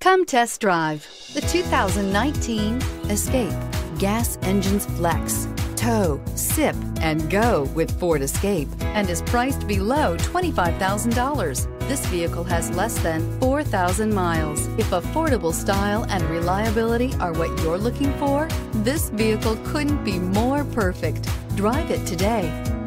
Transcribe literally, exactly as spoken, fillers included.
Come test drive the two thousand nineteen Escape. Gas engines flex, tow, sip, and go with Ford Escape, and is priced below twenty-five thousand dollars. This vehicle has less than four thousand miles. If affordable style and reliability are what you're looking for, this vehicle couldn't be more perfect. Drive it today.